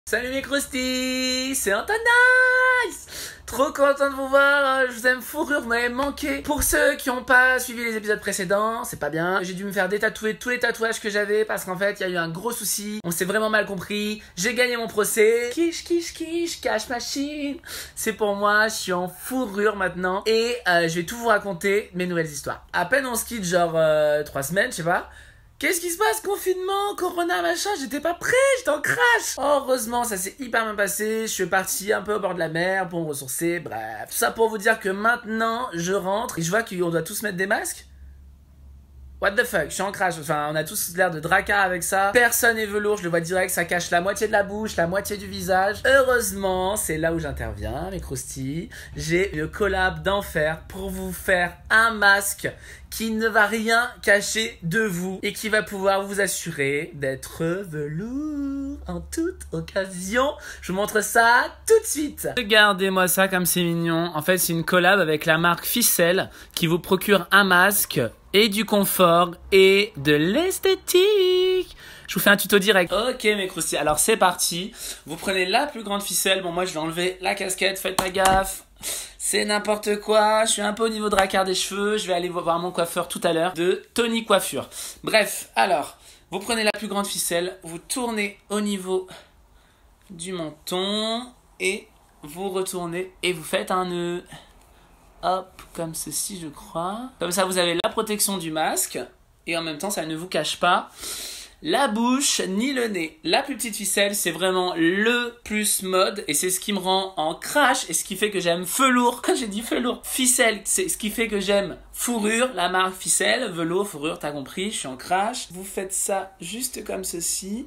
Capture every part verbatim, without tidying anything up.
Salut mes crusties, c'est Antonis. Trop content de vous voir, je vous aime fourrure, vous m'avez manqué. Pour ceux qui n'ont pas suivi les épisodes précédents, c'est pas bien. J'ai dû me faire détatouer tous les tatouages que j'avais parce qu'en fait, il y a eu un gros souci. On s'est vraiment mal compris. J'ai gagné mon procès. Quiche, quiche, quiche, cache machine. C'est pour moi, je suis en fourrure maintenant. Et euh, je vais tout vous raconter, mes nouvelles histoires. À peine on se quitte, genre euh, trois semaines, je sais pas. Qu'est-ce qui se passe? Confinement, corona, machin, j'étais pas prêt, j'étais en crash. Heureusement, ça s'est hyper bien passé. Je suis parti un peu au bord de la mer pour me ressourcer, bref. Tout ça pour vous dire que maintenant, je rentre et je vois qu'on doit tous mettre des masques. What the fuck, je suis en crash, enfin on a tous l'air de dracard avec ça. Personne n'est velours, je le vois direct, ça cache la moitié de la bouche, la moitié du visage. Heureusement, c'est là où j'interviens, mes croustilles. J'ai une collab d'enfer pour vous faire un masque qui ne va rien cacher de vous et qui va pouvoir vous assurer d'être velours en toute occasion. Je vous montre ça tout de suite. Regardez-moi ça comme c'est mignon. En fait, c'est une collab avec la marque Ficelle qui vous procure un masque et du confort et de l'esthétique. Je vous fais un tuto direct. Ok mes croustilles, alors c'est parti. Vous prenez la plus grande ficelle. Bon moi je vais enlever la casquette, faites pas gaffe. C'est n'importe quoi, je suis un peu au niveau de racard des cheveux. Je vais aller voir mon coiffeur tout à l'heure de Tony Coiffure. Bref, alors, vous prenez la plus grande ficelle, vous tournez au niveau du menton et vous retournez et vous faites un nœud. Hop, comme ceci je crois. Comme ça vous avez la protection du masque et en même temps ça ne vous cache pas la bouche ni le nez. La plus petite ficelle c'est vraiment le plus mode et c'est ce qui me rend en crash et ce qui fait que j'aime velours. J'ai dit velours. Ficelle c'est ce qui fait que j'aime fourrure, la marque Ficelle, velours, fourrure, t'as compris, je suis en crash. Vous faites ça juste comme ceci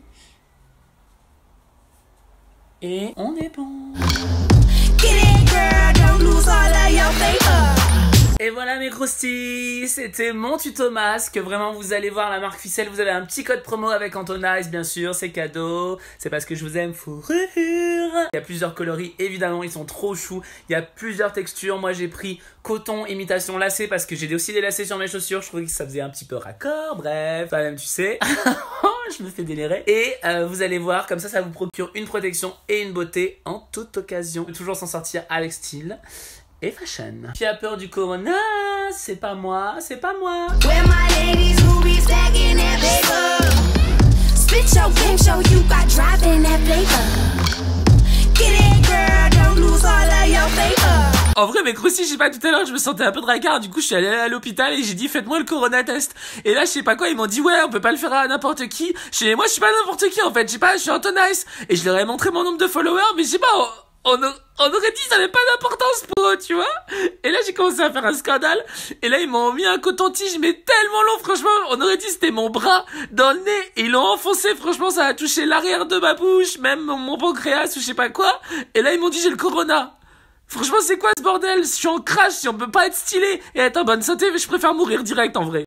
et on est bon. Et voilà mes croustilles, c'était mon tuto masque. Vraiment vous allez voir la marque Ficelle, vous avez un petit code promo avec Antonis bien sûr, c'est cadeau. C'est parce que je vous aime fourrure. Il y a plusieurs coloris, évidemment ils sont trop choux. Il y a plusieurs textures, moi j'ai pris coton imitation lacet parce que j'ai aussi des lacets sur mes chaussures. Je trouvais que ça faisait un petit peu raccord, bref, enfin même tu sais. Je me fais délirer. Et euh, vous allez voir, comme ça, ça vous procure une protection et une beauté en toute occasion. Toujours s'en sortir avec style et fashion. Qui a peur du corona? C'est pas moi, c'est pas moi. En vrai, mes croustilles, je sais pas, tout à l'heure, je me sentais un peu de racard. Du coup, je suis allé à l'hôpital et j'ai dit, faites-moi le corona test. Et là, je sais pas quoi, ils m'ont dit, ouais, on peut pas le faire à n'importe qui. Je sais, moi, je suis pas n'importe qui, en fait. Je sais pas, je suis Antonis. Et je leur ai montré mon nombre de followers, mais je sais pas, on, on, on aurait dit, ça n'avait pas d'importance pour eux, tu vois. Et là, j'ai commencé à faire un scandale. Et là, ils m'ont mis un coton-tige, mais tellement long, franchement. On aurait dit, c'était mon bras dans le nez. Et ils l'ont enfoncé, franchement, ça a touché l'arrière de ma bouche, même mon pancréas ou je sais pas quoi. Et là, ils m'ont dit, j'ai le corona. Franchement, c'est quoi ce bordel? Je suis en crash, si on peut pas être stylé et être en bonne santé, je préfère mourir direct en vrai.